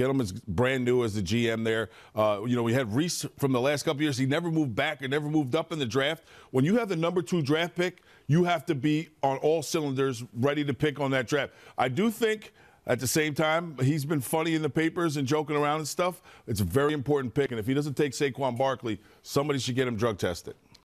Gettleman's brand new as the GM there. We had Reese from the last couple years. He never moved back or never moved up in the draft. When you have the number 2 draft pick, you have to be on all cylinders, ready to pick on that draft. I do think at the same time, he's been funny in the papers and joking around and stuff. It's a very important pick, and if he doesn't take Saquon Barkley, somebody should get him drug tested.